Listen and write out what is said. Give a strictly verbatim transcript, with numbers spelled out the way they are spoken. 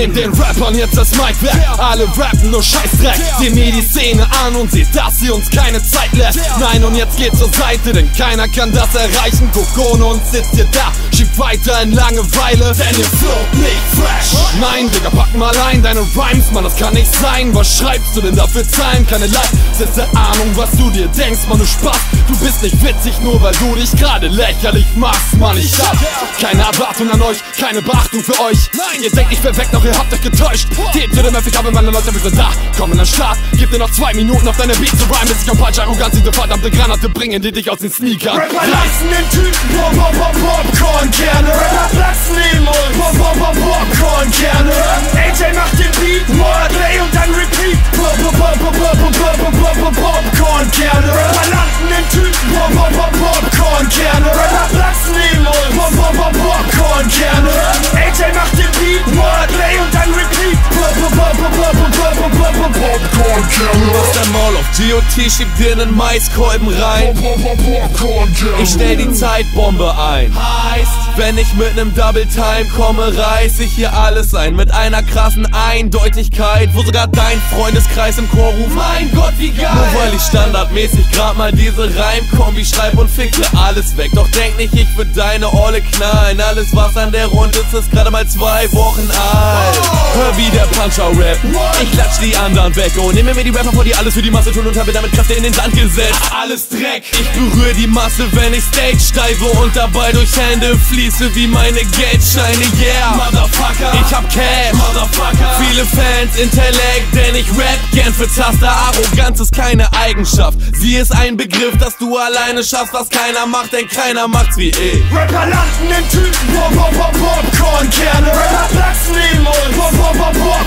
Nehmt den Rappern jetzt das Mic weg, alle rappen nur Scheißdreck. Seht mir die Szene an und seht, dass sie uns keine Zeit lässt. Nein, und jetzt geht zur Seite, denn keiner kann das erreichen. Guck ohne uns sitzt ihr da, schiebt weiter in Langeweile, denn ihr float nicht fresh. Nein, Digga, pack mal ein deine Rhymes, Mann, das kann nicht sein. Was schreibst du denn da für Zeilen? Keine leise Ahnung, was du dir denkst, Mann, du Spaß. Du bist nicht witzig, nur weil du dich gerade lächerlich machst, Mann. Ich hab keine Erwartung an euch, keine Beachtung für euch. Ihr denkt, ich wär weg, doch ihr habt euch getäuscht. Geht zu dem F, ich habe meine Leute, wir sind da, kommen an den Start. Gib dir noch zwei Minuten auf deine Beats zu rhymen, bis ich auf falsche Arogunz diese verdammte Granate bringen, die dich aus den Sneakern Rapper lassen den Typen Pop, Pop, Pop, Popcornkerne. Rapper platzen neben uns Pop, Pop, Pop, Popcornkerne. A J macht den Beat, MORA Play und dann Repeat. Pop, Pop, Pop, Pop, Pop, Pop, Pop, Pop, Pop, Popcornkerne. Rapper landen den Typen Pop, Pop, Pop, Popcornkerne. Rapper platzen neben uns Pop, Pop, Pop, Popcornkerne. A J macht den Beat, MORA Play und dann Repeat. Pop, Pop, Pop, Pop, Pop, Pop, Pop, Pop, Pop, Popcornkerne. Du hast dein Maul auf G O T, schieb dir nen Maiskolben rein. Ich stell die Zeitbombe ein. Heißt, wenn ich mit nem Double Time komme, reiß ich hier alles ein. Mit einer krassen Eindeutigkeit, wo sogar dein Freundeskreis im Chor ruft: mein Gott, wie geil! Nur weil ich standardmäßig grad mal diese Reimkombi schreib und fickle alles weg. Doch denk nicht, ich würd deine Olle knallen. Alles, was an der Runde ist, ist gerade mal zwei Wochen alt. Hör wie der Puncher rap, ich klatsch die anderen weg. Oh, nehmen mir die Rapper vor, die alles für die Masse tun und habe damit Kräfte in den Sand gesetzt. Alles Dreck, ich berühre die Masse, wenn ich Stage steife und dabei durch Hände fließe wie meine Geldscheine. Yeah, Motherfucker, ich hab Cash, Motherfucker. Viele Fans, Intellekt, denn ich rap gern für Taster. Arroganz ist keine Eigenschaft, sie ist ein Begriff, dass du alleine schaffst, was keiner macht, denn keiner macht's wie ich. Rapper landen den Typen Pop, Pop, Pop, Popcornkerne. Rapper platzen neben uns Pop, Pop, Pop,